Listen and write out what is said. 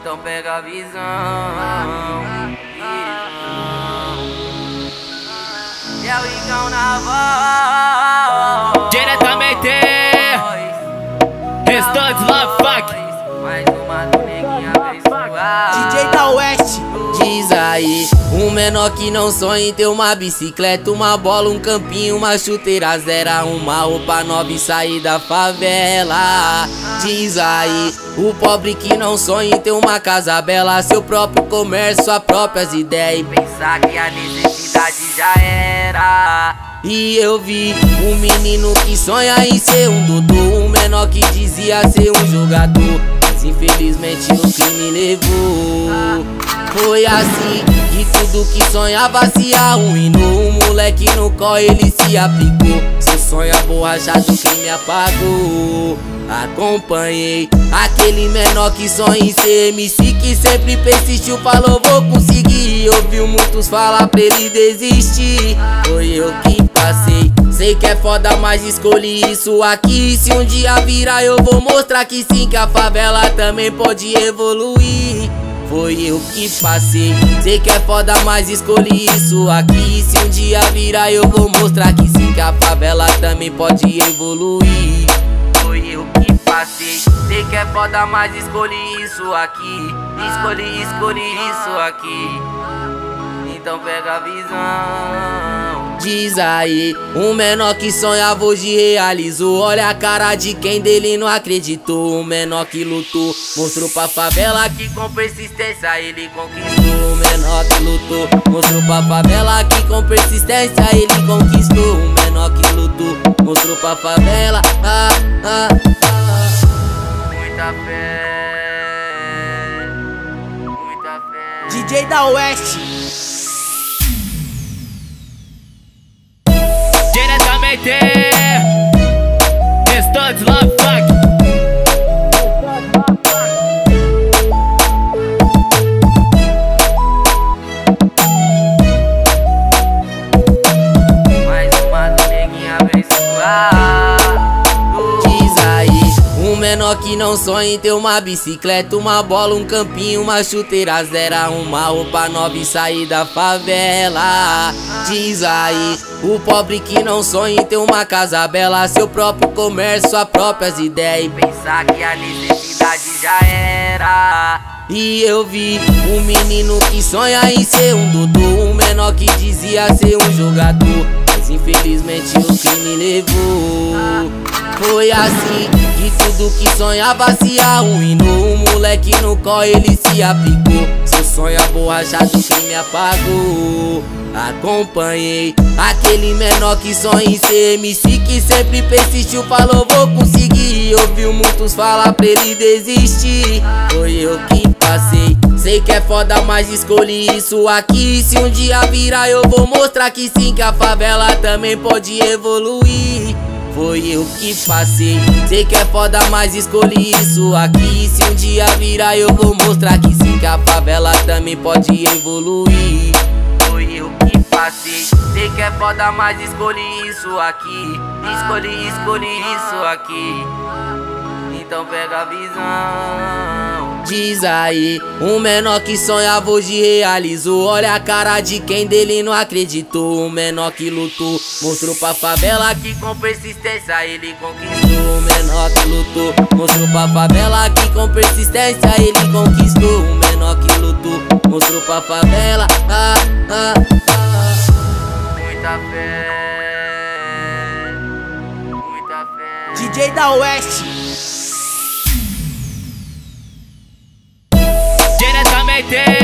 Então pega a visão. E é o Igão na voz. Diretamente Restantes Love Funk. Mais uma do neguinho abençoado. DJ da Oeste. Diz aí, um menor que não sonha em ter uma bicicleta, uma bola, um campinho, uma chuteira zero, uma roupa nova e sair da favela. Diz aí, o pobre que não sonha em ter uma casa bela, seu próprio comércio, suas próprias ideias, e pensar que a necessidade já era. E eu vi um menino que sonha em ser um doutor, um menor que dizia ser um jogador, mas infelizmente o crime levou. Foi assim que tudo que sonhava se arruinou. Um moleque no corre ele se aplicou, seu sonho aborrachado quem me apagou. Acompanhei aquele menor que sonha em ser MC, que sempre persistiu, falou vou conseguir. Ouviu muitos falar pra ele desistir. Foi eu que passei, sei que é foda, mas escolhi isso aqui. Se um dia virar eu vou mostrar que sim, que a favela também pode evoluir. Foi eu que passei, sei que é foda, mas escolhi isso aqui. Se um dia virar eu vou mostrar que sim, que a favela também pode evoluir. Foi eu que passei, sei que é foda, mas escolhi isso aqui. Escolhi isso aqui. Então pega a visão. Diz aí, um menor que sonhava hoje realizou. Olha a cara de quem dele não acreditou. Um menor que lutou, mostrou pra favela que com persistência ele conquistou. Um menor que lutou, mostrou pra favela que com persistência ele conquistou. Um menor que lutou, mostrou pra favela. Muita fé, muita fé. DJ da Oeste. Diretamente Restantes Love Funk. Mais uma do neguinho abençoado. Diz aí, um menor que não sonha em ter uma bicicleta, uma bola, um campinho, uma chuteira zero, uma roupa nova e sair da favela. Diz aí, o pobre que não sonha em ter uma casa bela, seu próprio comércio, suas próprias ideias, e pensar que a necessidade já era. E eu vi um menino que sonha em ser um doutor, um menor que dizia ser um jogador, mas infelizmente o crime levou. Foi assim que tudo que sonhava se arruinou. Um moleque no corre ele se aplicou, seu sonho aborrachado quem me apagou. Acompanhei aquele menor que sonha em ser MC, que sempre persistiu, falou vou conseguir. Ouviu muitos falar pra ele desistir. Foi eu que passei, sei que é foda, mas escolhi isso aqui. Se um dia virar eu vou mostrar que sim, que a favela também pode evoluir. Foi eu que passei, sei que é foda, mas escolhi isso aqui. Se um dia virar eu vou mostrar que sim, que a favela também pode evoluir. Foi eu que passei, sei que é foda, mas escolhi isso aqui. Escolhi isso aqui. Então pega a visão. Diz aí, um menor que sonhava hoje realizou. Olha a cara de quem dele não acreditou. Um menor que lutou, mostrou pra favela que com persistência ele conquistou. Um menor que lutou, mostrou pra favela que com persistência ele conquistou. Um menor que lutou, mostrou pra favela. Muita fé, muita fé. DJ da Oeste. Diretamente